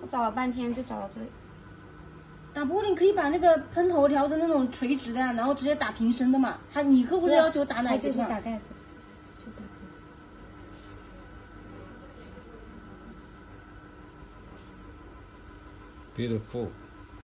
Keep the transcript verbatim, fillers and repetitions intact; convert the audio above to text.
我找了半天就找到这里。 打玻璃可以把那个喷头调成那种垂直的呀，然后直接打平身的嘛。他你客户是要求打哪个？ 就是打盖子，就打盖子。 Beautiful.